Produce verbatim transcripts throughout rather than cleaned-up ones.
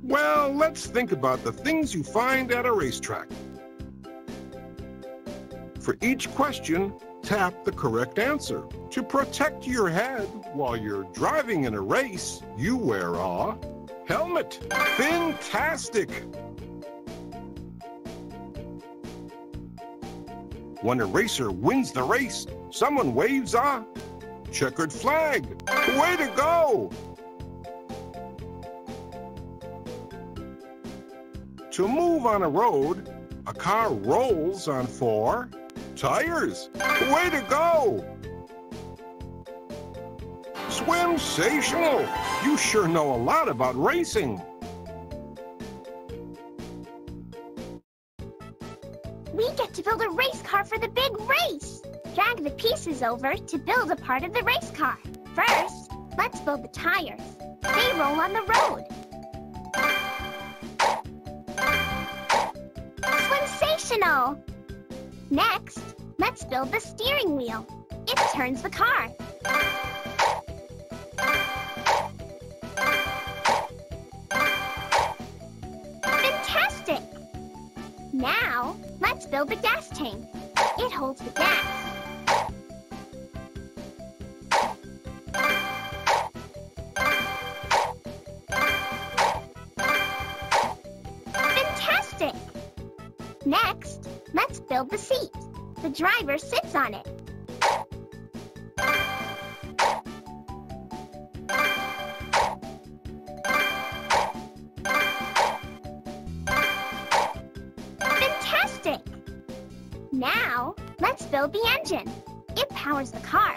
Well, let's think about the things you find at a racetrack. For each question, tap the correct answer. To protect your head while you're driving in a race, you wear a helmet. Fantastic! When a racer wins the race, someone waves a checkered flag. Way to go! To move on a road, a car rolls on four tires. Way to go! Swimsational! You sure know a lot about racing. We get to build a race car for the big race. Drag the pieces over to build a part of the race car. First, let's build the tires. They roll on the road. Swimsational! Next, let's build the steering wheel. It turns the car. Fantastic! Now, let's build the gas tank. It holds the gas. Fantastic! Next, let's build the seat. The driver sits on it. Fantastic! Now, let's build the engine. It powers the car.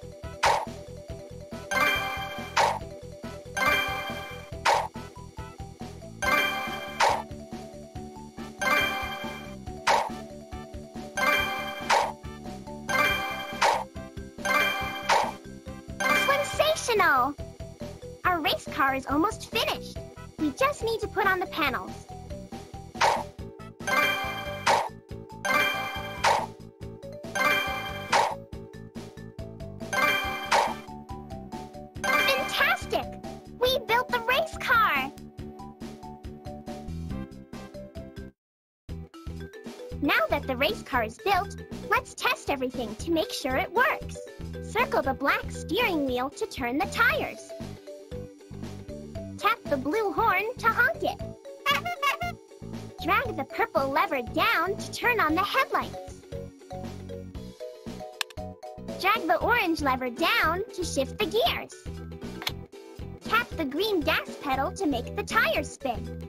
Swimsational! Our race car is almost finished. We just need to put on the panels. Fantastic! We built the race car! Now that the race car is built, let's test everything to make sure it works. Circle the black steering wheel to turn the tires. Tap the blue horn to honk it. Drag the purple lever down to turn on the headlights. Drag the orange lever down to shift the gears. Tap the green gas pedal to make the tires spin.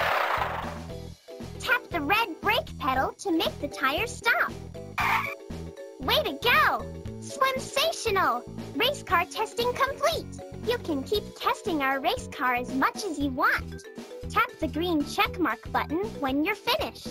Tap the red brake pedal to make the tires stop. Way to go! Swimsational! Race car testing complete! You can keep testing our race car as much as you want. Tap the green checkmark button when you're finished.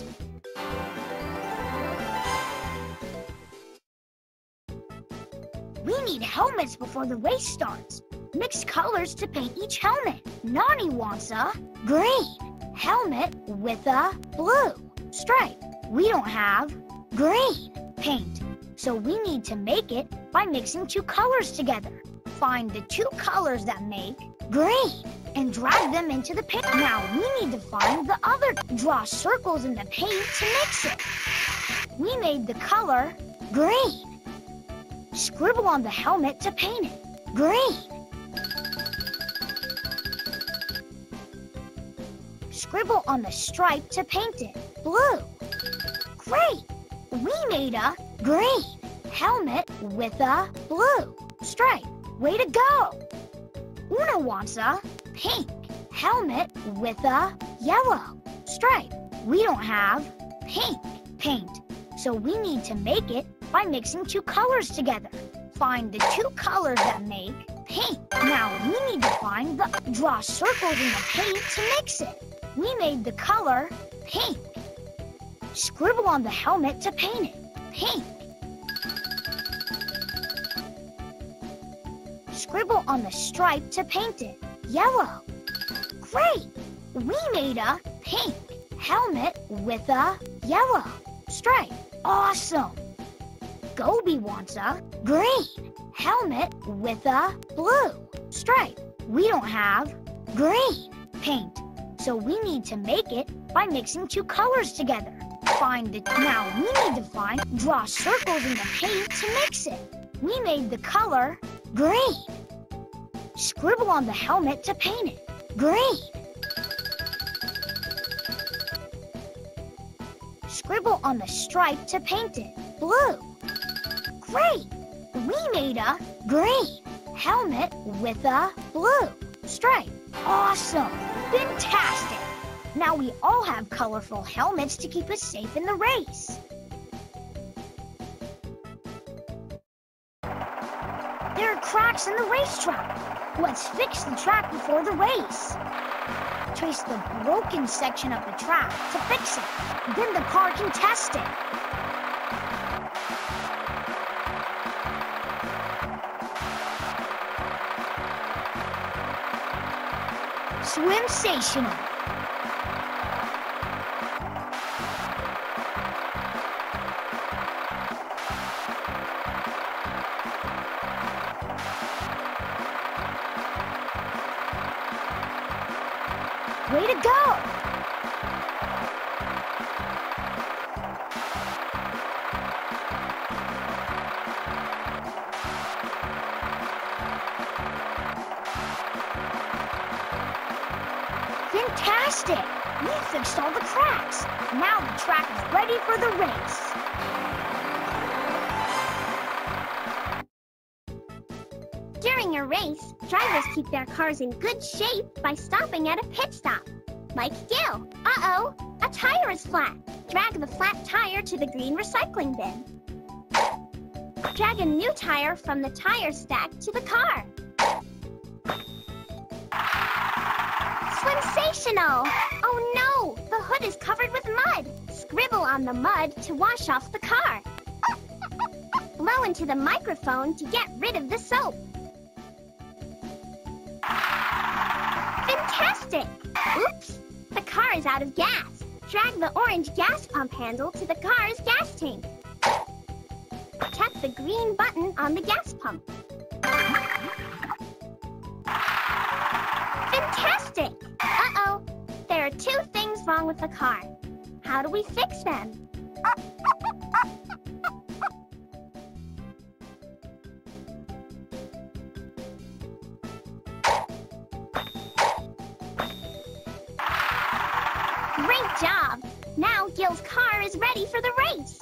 We need helmets before the race starts. Mix colors to paint each helmet. Nani wants a green helmet with a blue stripe. We don't have green paint, so we need to make it by mixing two colors together. Find the two colors that make green and drag them into the paint. Now we need to find the other. Draw circles in the paint to mix it. We made the color green. Scribble on the helmet to paint it green. Scribble on the stripe to paint it blue. Great! We made a green helmet with a blue stripe. Way to go! Una wants a pink helmet with a yellow stripe. We don't have pink paint, so we need to make it by mixing two colors together. Find the two colors that make pink. Now we need to find the... Draw circles in the paint to mix it. We made the color pink. Scribble on the helmet to paint it pink. Scribble on the stripe to paint it yellow. Great! We made a pink helmet with a yellow stripe. Awesome! Gobi wants a green helmet with a blue stripe. We don't have green paint, So we need to make it by mixing two colors together. Find the, now we need to find, draw circles in the paint to mix it. We made the color green. Scribble on the helmet to paint it. Green. Scribble on the stripe to paint it. Blue. Great! We made a green helmet with a blue stripe. Awesome! Fantastic! Now we all have colorful helmets to keep us safe in the race. There are cracks in the racetrack. Let's fix the track before the race. Trace the broken section of the track to fix it. Then the car can test it. Swimsational. Way to go! Fantastic! We fixed all the cracks. Now the track is ready for the race. During a race, drivers keep their cars in good shape by stopping at a pit stop. Like Gil. Uh-oh, a tire is flat. Drag the flat tire to the green recycling bin. Drag a new tire from the tire stack to the car. Swimsational! Oh no, the hood is covered with mud. Scribble on the mud to wash off the car. Blow into the microphone to get rid of the soap. Fantastic! Oops, the car is out of gas. Drag the orange gas pump handle to the car's gas tank. Tap the green button on the gas pump. Fantastic! Uh-oh, there are two things wrong with the car. How do we fix them? Great job! Now Gil's car is ready for the race.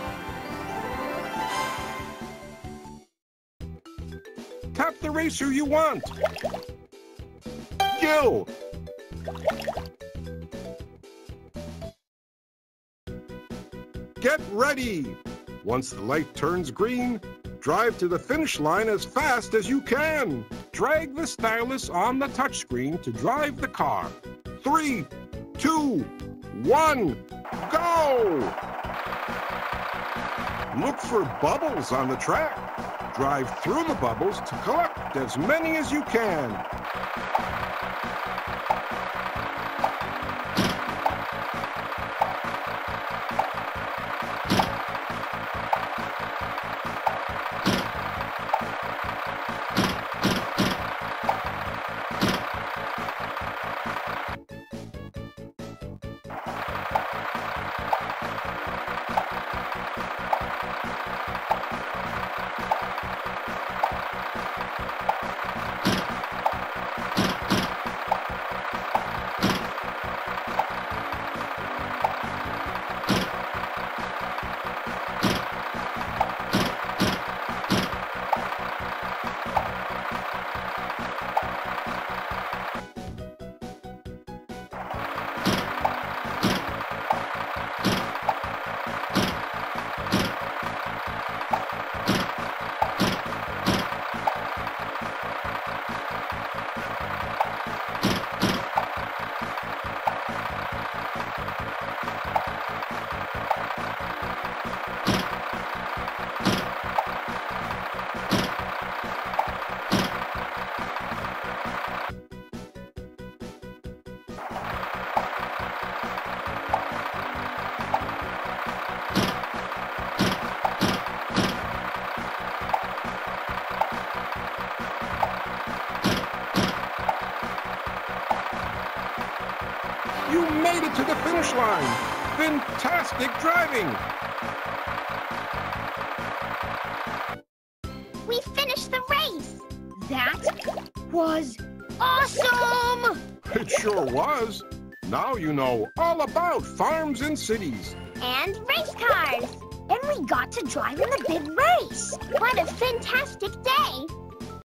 Tap the racer you want. Gil! Get ready! Once the light turns green, drive to the finish line as fast as you can. Drag the stylus on the touchscreen to drive the car. Three, two, one, go! Look for bubbles on the track. Drive through the bubbles to collect as many as you can. You made it to the finish line. Fantastic driving. We finished the race. That was awesome! It sure was. Now you know all about farms and cities. And race cars. And we got to drive in the big race. What a fantastic day.